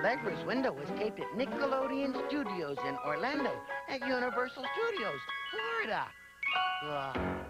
Allegra's window was taped at Nickelodeon Studios in Orlando at Universal Studios, Florida.